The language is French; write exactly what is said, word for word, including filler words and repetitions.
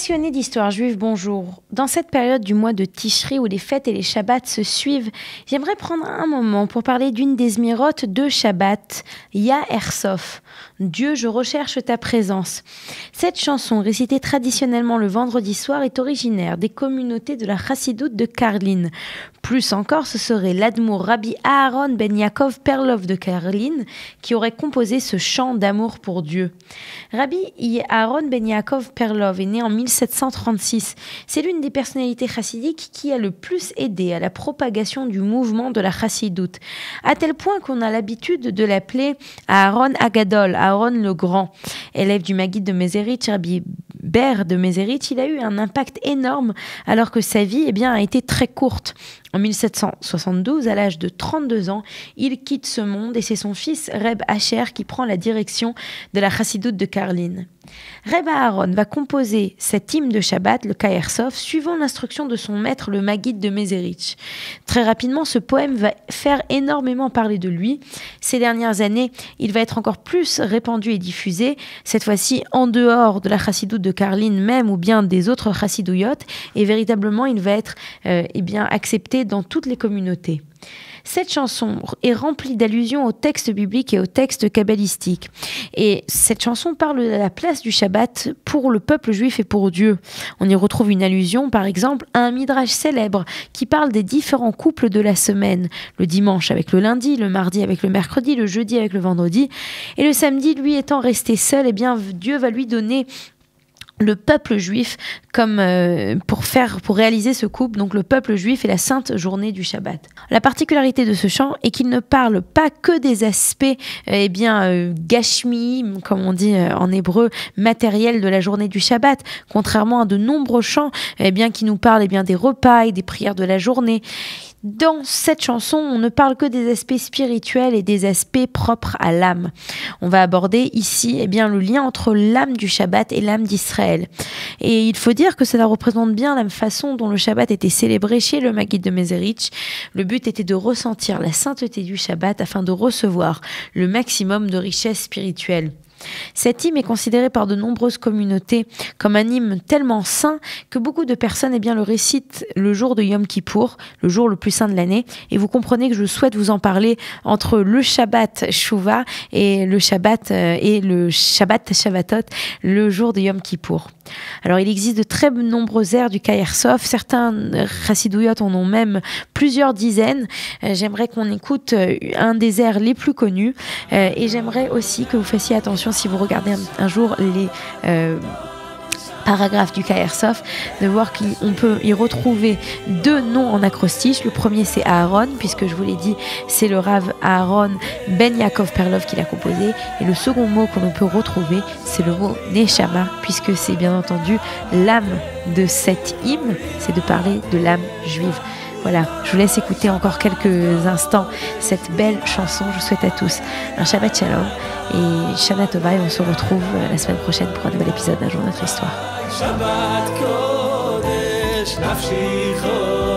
Passionnés d'histoire juive, bonjour. Dans cette période du mois de Tishri où les fêtes et les Shabbats se suivent, j'aimerais prendre un moment pour parler d'une des zmirotes de Shabbat, Ya'er Sof. Dieu, je recherche ta présence. Cette chanson, récitée traditionnellement le vendredi soir, est originaire des communautés de la Chassidoute de Karlin. Plus encore, ce serait l'Admour Rabbi Aharon ben Yaakov Perlov de Karlin qui aurait composé ce chant d'amour pour Dieu. Rabbi Aharon ben Yaakov Perlov est né en mille sept cent trente-six. C'est l'une des personnalités chassidiques qui a le plus aidé à la propagation du mouvement de la Chassidoute, à tel point qu'on a l'habitude de l'appeler Aharon Agadol, Aharon le Grand. Élève du Maguide de Mézérich, Rabbi Ber de Mézérich, il a eu un impact énorme alors que sa vie eh bien, a été très courte. En mille sept cent soixante-douze, à l'âge de trente-deux ans, il quitte ce monde et c'est son fils Reb Asher qui prend la direction de la Chassidoute de Karlin. Reb Aharon va composer cet hymne de Shabbat, le Ya'er Sof, suivant l'instruction de son maître, le Maguide de Mézérich. Très rapidement, ce poème va faire énormément parler de lui. Ces dernières années, il va être encore plus répandu et diffusé, cette fois-ci en dehors de la Chassidoute de Karlin même ou bien des autres Chassidouillotes, et véritablement, il va être euh, eh bien, accepté dans toutes les communautés. Cette chanson est remplie d'allusions aux textes bibliques et aux textes kabbalistiques. Et cette chanson parle de la place du Shabbat pour le peuple juif et pour Dieu. On y retrouve une allusion, par exemple, à un midrash célèbre qui parle des différents couples de la semaine. Le dimanche avec le lundi, le mardi avec le mercredi, le jeudi avec le vendredi. Et le samedi, lui étant resté seul, eh bien, Dieu va lui donner le peuple juif comme euh, pour faire pour réaliser ce couple, donc le peuple juif et la sainte journée du Shabbat. La particularité de ce chant est qu'il ne parle pas que des aspects euh, eh bien euh, gashmi, comme on dit euh, en hébreu, matériels de la journée du Shabbat, contrairement à de nombreux chants eh bien qui nous parlent eh bien des repas et des prières de la journée. Dans cette chanson, on ne parle que des aspects spirituels et des aspects propres à l'âme. On va aborder ici eh bien, le lien entre l'âme du Shabbat et l'âme d'Israël. Et il faut dire que cela représente bien la façon dont le Shabbat était célébré chez le Maguide de Mézérich. Le but était de ressentir la sainteté du Shabbat afin de recevoir le maximum de richesse spirituelle. Cet hymne est considéré par de nombreuses communautés comme un hymne tellement saint que beaucoup de personnes eh bien, le récitent le jour de Yom Kippour, le jour le plus saint de l'année. Et vous comprenez que je souhaite vous en parler entre le Shabbat Shuvah et le Shabbat euh, et le Shabbat Shabbatot, le jour de Yom Kippour. Alors il existe de très nombreux airs du Ya'er Sof, certains Chassidouillotes en ont même plusieurs dizaines. Euh, j'aimerais qu'on écoute euh, un des airs les plus connus euh, et j'aimerais aussi que vous fassiez attention si vous regardez un, un jour les euh, paragraphes du Ya'er Sof, de voir qu'on peut y retrouver deux noms en acrostiche. Le premier c'est Aharon, puisque je vous l'ai dit, c'est le Rav Aharon ben Yaakov Perlov qui l'a composé. Et le second mot que l'on peut retrouver, c'est le mot Neshama, puisque c'est bien entendu l'âme de cet hymne, c'est de parler de l'âme juive. Voilà, je vous laisse écouter encore quelques instants cette belle chanson. Je vous souhaite à tous un Shabbat Shalom et Shana Tova, et on se retrouve la semaine prochaine pour un nouvel épisode d'Un jour notre histoire. Shabbat Kodesh, nafshi